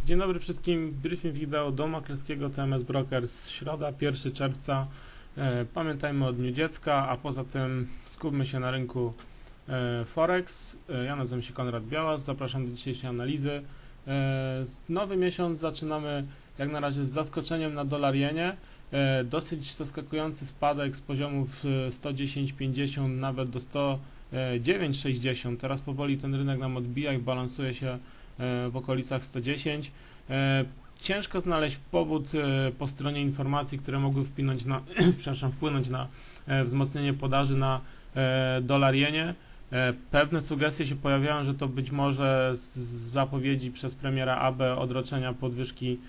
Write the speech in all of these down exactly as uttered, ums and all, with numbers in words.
Dzień dobry wszystkim, briefing wideo do maklerskiego T M S Brokers, środa, pierwszego czerwca. E, pamiętajmy o Dniu Dziecka, a poza tym skupmy się na rynku e, Forex. E, ja nazywam się Konrad Białas, zapraszam do dzisiejszej analizy. E, nowy miesiąc zaczynamy jak na razie z zaskoczeniem na dolar-jenie. E, dosyć zaskakujący spadek z poziomów sto dziesięć pięćdziesiąt nawet do sto dziewięć sześćdziesiąt. Teraz powoli ten rynek nam odbija i balansuje się w okolicach sto dziesięć. Ciężko znaleźć powód po stronie informacji, które mogły wpłynąć na, przepraszam, wpłynąć na wzmocnienie podaży na dolar-jenie. Pewne sugestie się pojawiają, że to być może z zapowiedzi przez premiera A B odroczenia podwyżki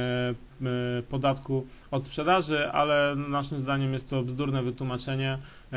podatku od sprzedaży, ale naszym zdaniem jest to bzdurne wytłumaczenie.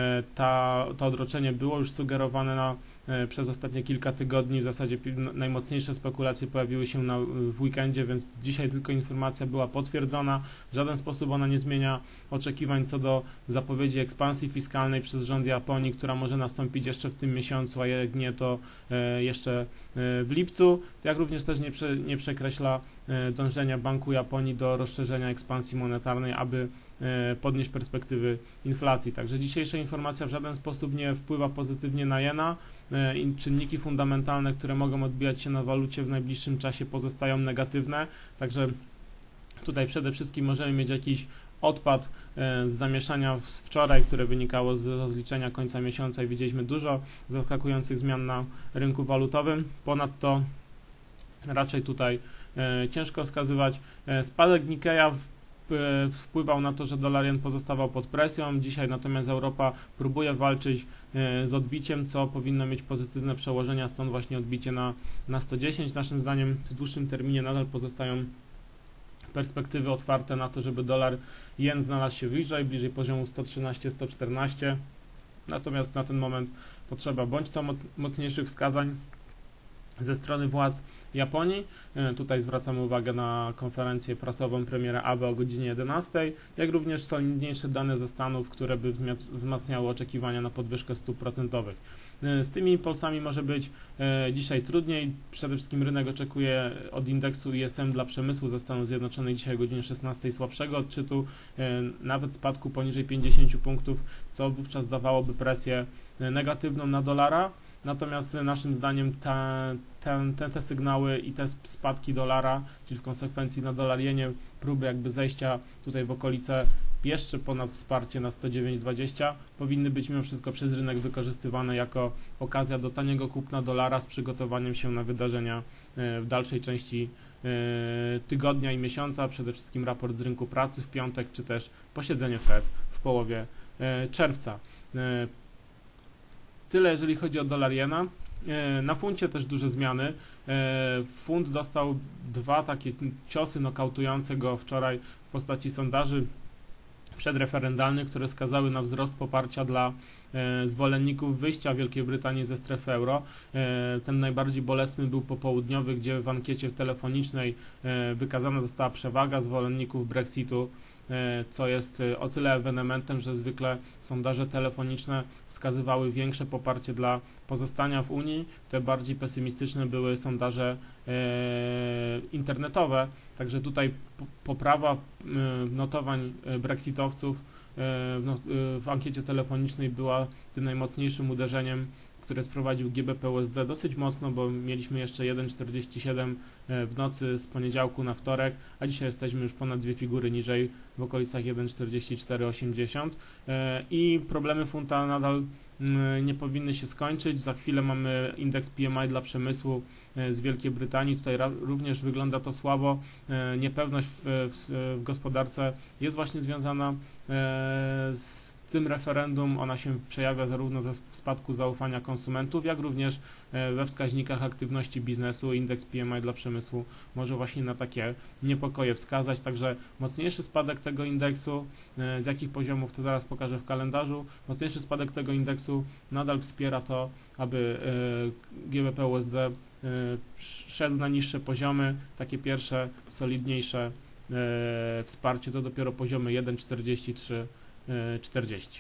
Ta, to odroczenie było już sugerowane na, przez ostatnie kilka tygodni. W zasadzie najmocniejsze spekulacje pojawiły się na, w weekendzie, więc dzisiaj tylko informacja była potwierdzona. W żaden sposób ona nie zmienia oczekiwań co do zapowiedzi ekspansji fiskalnej przez rząd Japonii, która może nastąpić jeszcze w tym miesiącu, a jak nie, to jeszcze w lipcu. Jak również też nie, prze, nie przekreśla dążenia Banku Japonii do rozszerzenia ekspansji monetarnej, aby podnieść perspektywy inflacji. Także dzisiejsza informacja w żaden sposób nie wpływa pozytywnie na jena. Czynniki fundamentalne, które mogą odbijać się na walucie w najbliższym czasie, pozostają negatywne. Także tutaj przede wszystkim możemy mieć jakiś odpad z zamieszania wczoraj, które wynikało z rozliczenia końca miesiąca i widzieliśmy dużo zaskakujących zmian na rynku walutowym. Ponadto raczej tutaj ciężko wskazywać. Spadek Nikkeja wpływał na to, że dolar-jen pozostawał pod presją. Dzisiaj natomiast Europa próbuje walczyć z odbiciem, co powinno mieć pozytywne przełożenia, stąd właśnie odbicie na, na sto dziesięć. Naszym zdaniem w dłuższym terminie nadal pozostają perspektywy otwarte na to, żeby dolar-jen znalazł się wyżej, bliżej poziomu sto trzynaście sto czternaście. Natomiast na ten moment potrzeba bądź to moc, mocniejszych wskazań ze strony władz Japonii. Tutaj zwracamy uwagę na konferencję prasową premiera A B o godzinie jedenastej, jak również solidniejsze dane ze Stanów, które by wzmacniały oczekiwania na podwyżkę stóp procentowych. Z tymi impulsami może być dzisiaj trudniej. Przede wszystkim rynek oczekuje od indeksu I S M dla przemysłu ze Stanów Zjednoczonych dzisiaj o godzinie szesnastej słabszego odczytu, nawet spadku poniżej pięćdziesięciu punktów, co wówczas dawałoby presję negatywną na dolara. Natomiast naszym zdaniem te, te, te, te sygnały i te spadki dolara, czyli w konsekwencji na dolar-jenie, próby jakby zejścia tutaj w okolice jeszcze ponad wsparcie na sto dziewięć dwadzieścia, powinny być mimo wszystko przez rynek wykorzystywane jako okazja do taniego kupna dolara z przygotowaniem się na wydarzenia w dalszej części tygodnia i miesiąca, przede wszystkim raport z rynku pracy w piątek, czy też posiedzenie Fed w połowie czerwca. Tyle jeżeli chodzi o dolar-jena. Na funcie też duże zmiany. Funt dostał dwa takie ciosy nokautujące go wczoraj w postaci sondaży przedreferendalnych, które wskazały na wzrost poparcia dla zwolenników wyjścia Wielkiej Brytanii ze strefy euro. Ten najbardziej bolesny był popołudniowy, gdzie w ankiecie telefonicznej wykazana została przewaga zwolenników Brexitu, co jest o tyle ewenementem, że zwykle sondaże telefoniczne wskazywały większe poparcie dla pozostania w Unii. Te bardziej pesymistyczne były sondaże internetowe, także tutaj poprawa notowań brexitowców w ankiecie telefonicznej była tym najmocniejszym uderzeniem, które sprowadził G B P U S D dosyć mocno, bo mieliśmy jeszcze jeden czterdzieści siedem w nocy z poniedziałku na wtorek, a dzisiaj jesteśmy już ponad dwie figury niżej w okolicach jeden czterdzieści cztery osiemdziesiąt i problemy funta nadal nie powinny się skończyć. Za chwilę mamy indeks P M I dla przemysłu z Wielkiej Brytanii. Tutaj również wygląda to słabo. Niepewność w, w, w gospodarce jest właśnie związana z tym referendum. Ona się przejawia zarówno w spadku zaufania konsumentów, jak również we wskaźnikach aktywności biznesu. Indeks P M I dla przemysłu może właśnie na takie niepokoje wskazać, także mocniejszy spadek tego indeksu, z jakich poziomów to zaraz pokażę w kalendarzu, mocniejszy spadek tego indeksu nadal wspiera to, aby G B P U S D szedł na niższe poziomy. Takie pierwsze, solidniejsze wsparcie to dopiero poziomy jeden czterdzieści trzy czterdzieści.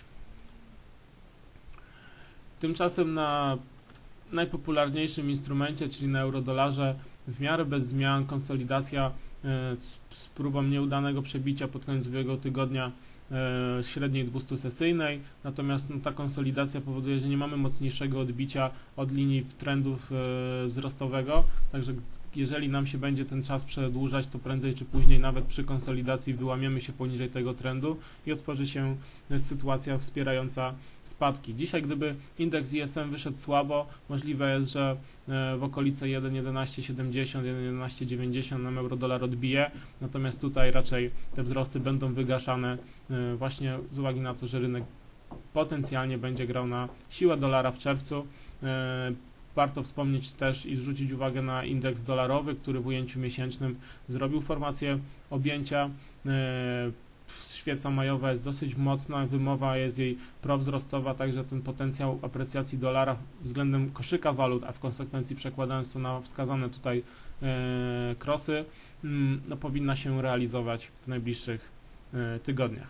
Tymczasem na najpopularniejszym instrumencie, czyli na eurodolarze, w miarę bez zmian, konsolidacja z próbą nieudanego przebicia pod koniec ubiegłego tygodnia średniej dwustusesyjnej, natomiast no, ta konsolidacja powoduje, że nie mamy mocniejszego odbicia od linii trendów wzrostowego, także jeżeli nam się będzie ten czas przedłużać, to prędzej czy później nawet przy konsolidacji wyłamiemy się poniżej tego trendu i otworzy się sytuacja wspierająca spadki. Dzisiaj, gdyby indeks I S M wyszedł słabo, możliwe jest, że w okolice jeden przecinek jedenaście siedemdziesiąt, jeden przecinek jedenaście dziewięćdziesiąt nam euro-dolar odbije, natomiast tutaj raczej te wzrosty będą wygaszane właśnie z uwagi na to, że rynek potencjalnie będzie grał na siłę dolara w czerwcu. Warto wspomnieć też i zwrócić uwagę na indeks dolarowy, który w ujęciu miesięcznym zrobił formację objęcia. Świeca majowa jest dosyć mocna, wymowa jest jej prowzrostowa, także ten potencjał aprecjacji dolara względem koszyka walut, a w konsekwencji przekładając to na wskazane tutaj krosy, no, powinna się realizować w najbliższych tygodniach.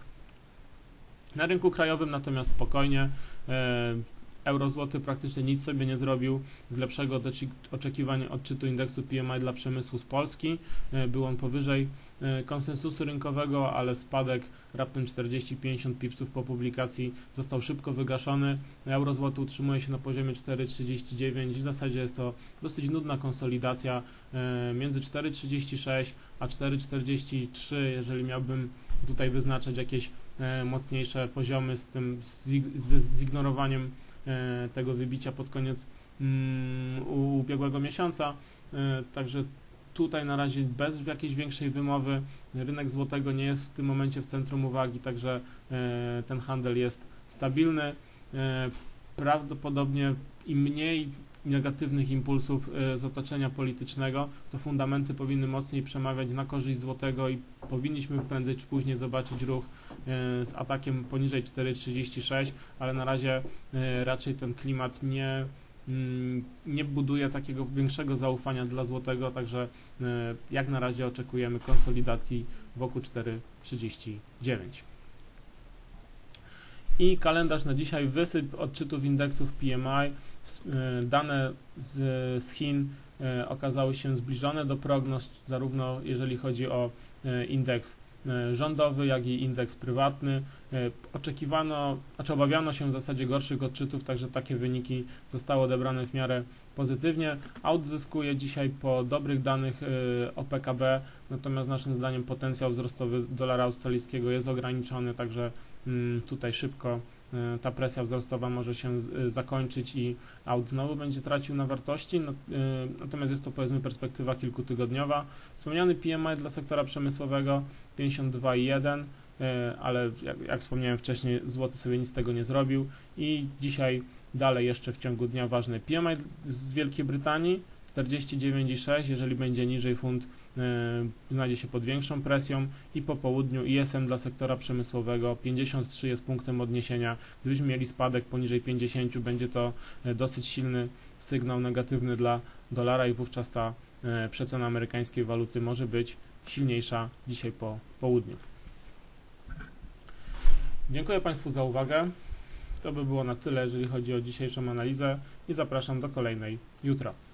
Na rynku krajowym natomiast spokojnie. Euro-złoty praktycznie nic sobie nie zrobił z lepszego od oczekiwań odczytu indeksu P M I dla przemysłu z Polski. Był on powyżej konsensusu rynkowego, ale spadek raptem czterdzieści pięćdziesiąt pipsów po publikacji został szybko wygaszony. Euro-złoty utrzymuje się na poziomie cztery przecinek trzydzieści dziewięć. W zasadzie jest to dosyć nudna konsolidacja między cztery przecinek trzydzieści sześć a cztery przecinek czterdzieści trzy, jeżeli miałbym tutaj wyznaczać jakieś mocniejsze poziomy z tym z zignorowaniem tego wybicia pod koniec ubiegłego miesiąca, także tutaj na razie bez jakiejś większej wymowy. Rynek złotego nie jest w tym momencie w centrum uwagi, także ten handel jest stabilny. Prawdopodobnie im mniej negatywnych impulsów z otoczenia politycznego, to fundamenty powinny mocniej przemawiać na korzyść złotego i powinniśmy prędzej czy później zobaczyć ruch z atakiem poniżej cztery przecinek trzydzieści sześć, ale na razie raczej ten klimat nie, nie buduje takiego większego zaufania dla złotego, także jak na razie oczekujemy konsolidacji wokół cztery przecinek trzydzieści dziewięć. I kalendarz na dzisiaj, wysyp odczytów indeksów P M I. Dane z, z Chin okazały się zbliżone do prognoz, zarówno jeżeli chodzi o indeks rządowy, jak i indeks prywatny. Oczekiwano, znaczy obawiano się w zasadzie gorszych odczytów, także takie wyniki zostały odebrane w miarę pozytywnie. Aut zyskuje dzisiaj po dobrych danych o P K B, natomiast naszym zdaniem potencjał wzrostowy dolara australijskiego jest ograniczony, także tutaj szybko ta presja wzrostowa może się zakończyć i aut znowu będzie tracił na wartości, natomiast jest to, powiedzmy, perspektywa kilkutygodniowa. Wspomniany P M I dla sektora przemysłowego pięćdziesiąt dwa przecinek jeden, ale jak, jak wspomniałem wcześniej, złoty sobie nic z tego nie zrobił i dzisiaj dalej jeszcze w ciągu dnia ważny P M I z Wielkiej Brytanii czterdzieści dziewięć przecinek sześć, jeżeli będzie niżej, funt znajdzie się pod większą presją i po południu I S M dla sektora przemysłowego pięćdziesiąt trzy jest punktem odniesienia. Gdybyśmy mieli spadek poniżej pięćdziesiąt, będzie to dosyć silny sygnał negatywny dla dolara i wówczas ta przecena amerykańskiej waluty może być silniejsza dzisiaj po południu. Dziękuję Państwu za uwagę. To by było na tyle, jeżeli chodzi o dzisiejszą analizę i zapraszam do kolejnej jutro.